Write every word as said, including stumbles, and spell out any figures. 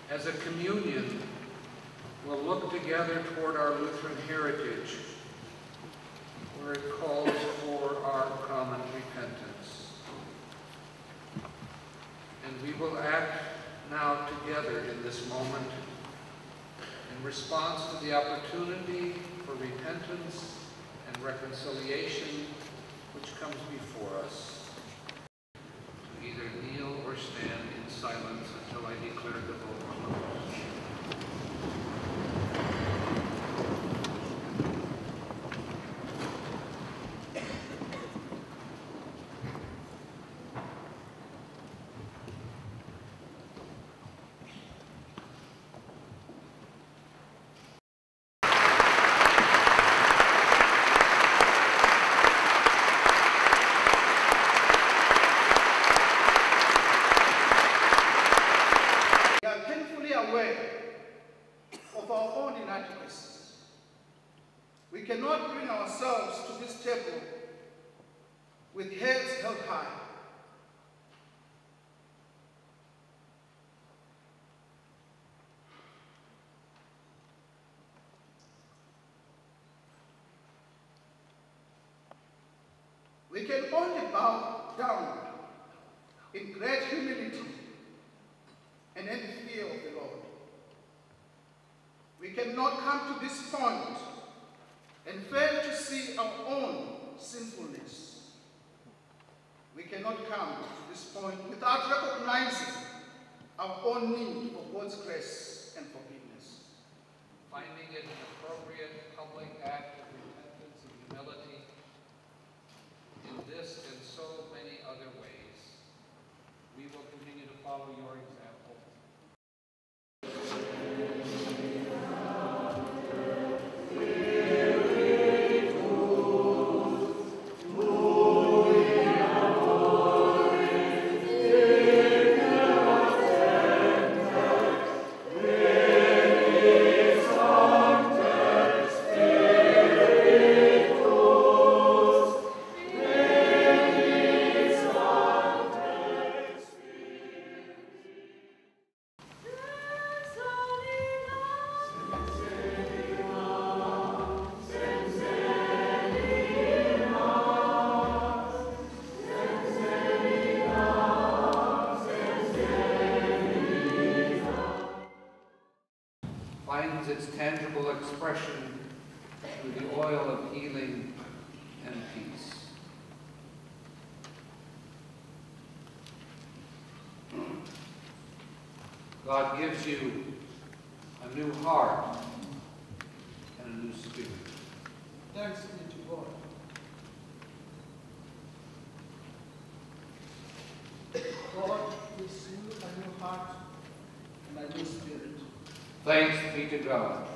As a communion, we'll look together toward our Lutheran heritage, where it calls for our common repentance. And we will act now together in this moment in response to the opportunity for repentance and reconciliation which comes before us. Either kneel or stand in silence until I declare the vote closed. Of our own inadequacies. We cannot bring ourselves to this table with heads held high. We can only bow down in great humility and in fear of the Lord. We cannot come to this point and fail to see our own sinfulness. We cannot come to this point without recognizing our own need for God's grace and forgiveness. Finding it an appropriate public act of repentance and humility in this and so many other ways, we will continue to follow your example. Finds its tangible expression through the oil of healing and peace. God gives you a new heart and a new spirit. Thanks be to God. God gives you a new heart and a new spirit. Thanks be to God.